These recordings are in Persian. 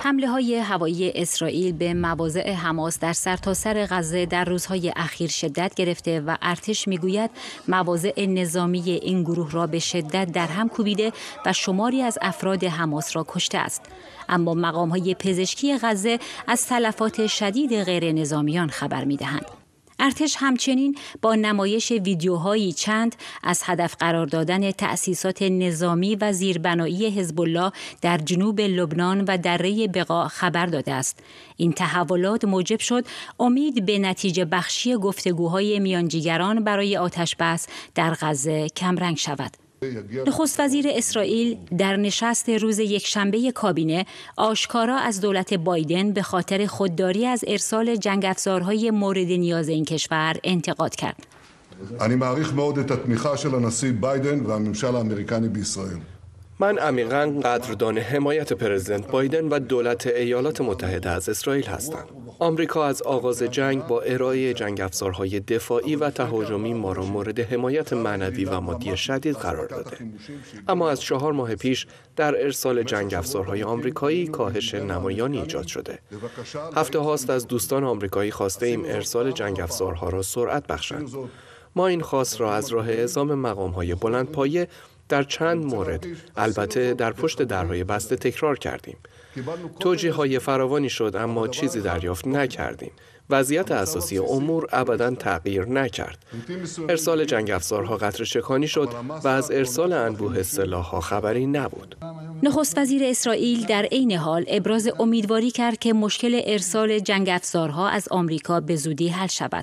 حمله‌های هوایی اسرائیل به مواضع حماس در سرتاسر غزه در روزهای اخیر شدت گرفته و ارتش میگوید مواضع نظامی این گروه را به شدت در هم کوبیده و شماری از افراد حماس را کشته است. اما مقام‌های پزشکی غزه از تلفات شدید غیر نظامیان خبر می‌دهند. ارتش همچنین با نمایش ویدیوهایی چند از هدف قرار دادن تأسیسات نظامی و زیربنایی حزب الله در جنوب لبنان و دره بقاع خبر داده است. این تحولات موجب شد امید به نتیجه بخشی گفتگوهای میانجیگران برای آتش‌بس در غزه کمرنگ شود. نخست وزیر اسرائیل در نشست روز یکشنبه کابینه آشکارا از دولت بایدن به خاطر خودداری از ارسال جنگ‌افزارهای مورد نیاز این کشور انتقاد کرد. אני מעריך מאוד את התמיכה של הנשיא ביידן והממשל האמריקני בישראל. من عمیقاً قدردان حمایت پرزیدنت بایدن و دولت ایالات متحده از اسرائیل هستم. آمریکا از آغاز جنگ با ارائه جنگ افزارهای دفاعی و تهاجمی ما را مورد حمایت معنوی و مادی شدید قرار داده. اما از 4 ماه پیش در ارسال جنگ افزارهای آمریکایی کاهش نمایانی ایجاد شده. هفته هاست از دوستان آمریکایی خواسته ایم ارسال جنگ افزارها را سرعت بخشند. ما این خواست را از راه اعزام مقام‌های بلندپایه در چند مورد، البته در پشت درهای بسته تکرار کردیم. توجیه‌های فراوانی شد اما چیزی دریافت نکردیم. وضعیت اساسی امور ابداً تغییر نکرد. ارسال جنگ افزارها قطره‌چکانی شد و از ارسال انبوه سلاح‌ها خبری نبود. نخست وزیر اسرائیل در عین حال ابراز امیدواری کرد که مشکل ارسال جنگ افزارها از آمریکا به زودی حل شود.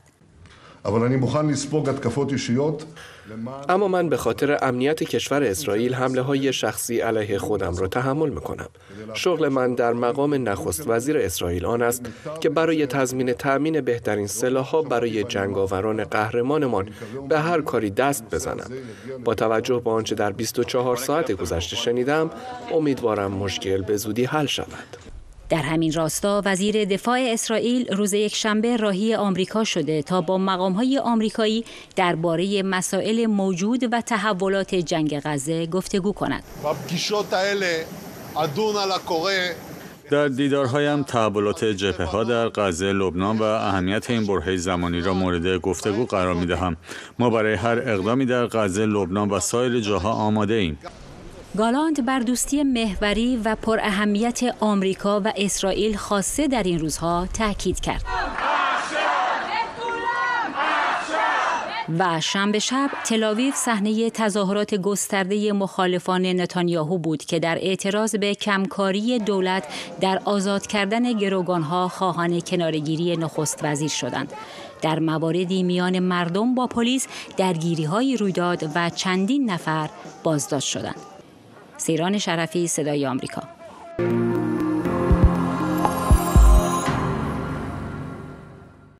اما من به خاطر امنیت کشور اسرائیل حمله‌های شخصی علیه خودم را تحمل می‌کنم. شغل من در مقام نخست وزیر اسرائیل آن است که برای تأمین بهترین سلاح‌ها برای جنگاوران قهرمانمان به هر کاری دست بزنم. با توجه به آنچه در 24 ساعت گذشته شنیدم، امیدوارم مشکل به زودی حل شود. در همین راستا وزیر دفاع اسرائیل روز یکشنبه راهی آمریکا شده تا با مقام‌های آمریکایی درباره مسائل موجود و تحولات جنگ غزه گفتگو کند. در دیدارهایم تحولات جبهه‌ها در غزه، لبنان و اهمیت این برهه زمانی را مورد گفتگو قرار می‌دهم. ما برای هر اقدامی در غزه، لبنان و سایر جاها آماده ایم. گالاند بر دوستی محوری و پر اهمیت آمریکا و اسرائیل خاصه در این روزها تاکید کرد. و شنبه شب تل‌آویو صحنه تظاهرات گسترده مخالفان نتانیاهو بود که در اعتراض به کمکاری دولت در آزاد کردن گروگانها خواهان کناره‌گیری نخست وزیر شدند. در مواردی میان مردم با پلیس درگیری‌هایی روی داد و چندین نفر بازداشت شدند. سیران شرفی، صدای آمریکا.